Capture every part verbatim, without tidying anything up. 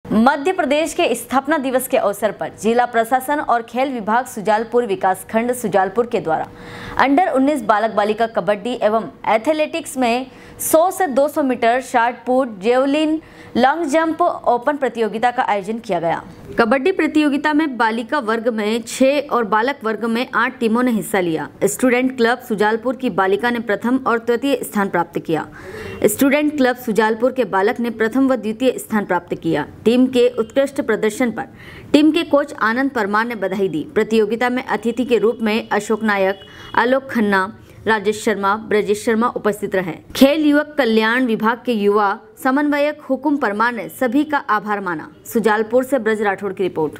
मध्य प्रदेश के स्थापना दिवस के अवसर पर जिला प्रशासन और खेल विभाग सुजालपुर विकासखंड सुजालपुर के द्वारा अंडर उन्नीस बालक बालिका कबड्डी एवं एथलेटिक्स में सौ से दो सौ metre shot put, javelin, long jump open प्रतियोगिता का आयोजन किया गया। कबड्डी प्रतियोगिता में बालिका वर्ग में छह और बालक वर्ग में आठ टीमों ने हिस्सा लिया। स्टूडेंट क्लब सुजालपुर की बालिका ने प्रथम और तृतीय स्थान प्राप्त किया। स्टूडेंट क्लब सुजालपुर के बालक ने प्रथम व द्वितीय स्थान प्राप्त किया। टीम के उत्कृष्ट प्रदर्शन पर टीम के कोच आनंद परमार ने बधाई दी। प्रतियोगिता में अतिथि के रूप में अशोक नायक, आलोक खन्ना, राजेश शर्मा, ब्रजेश शर्मा उपस्थित रहे। खेल युवक कल्याण विभाग के युवा समन्वयक हुकुम परमार ने सभी का आभार माना। सुजालपुर से ब्रज राठौड़ की रिपोर्ट।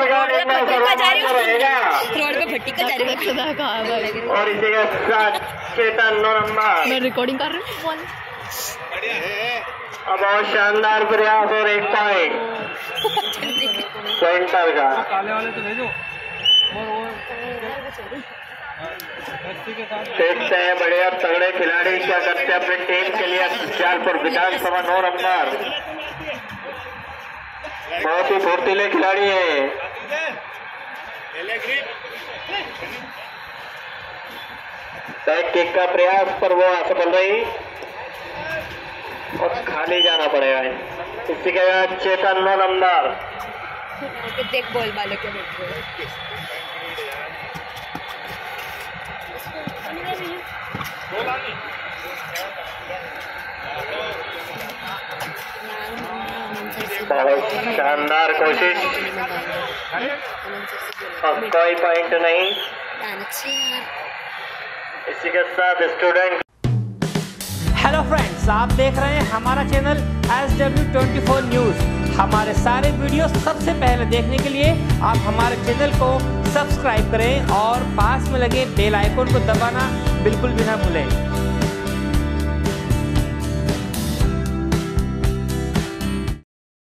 मैं रिकॉर्डिंग कर रही हूँ। अब बहुत शानदार प्रयास और एक पॉइंट सेंटर का। देखते हैं बढ़िया तगड़े खिलाड़ी क्या करते हैं अपनी टीम के लिए। सुजालपुर विधानसभा नौ नंबर बहुत ही फुर्तीले खिलाड़ी है। बैक किक का प्रयास पर वो असफल रही और खाली जाना पड़ेगा। इसी के बाद चेतन नौ नंबर देख बॉल वाले के बहुत शानदार कोशिश और कोई पॉइंट नहीं। इसी के साथ स्टूडेंट। हेलो फ्रेंड्स, आप देख रहे हैं हमारा channel S W twenty four news. हमारे सारे वीडियो सबसे पहले देखने के लिए आप हमारे चैनल को सब्सक्राइब करें और पास में लगे बेल आइकन को दबाना बिल्कुल भी ना भूलें।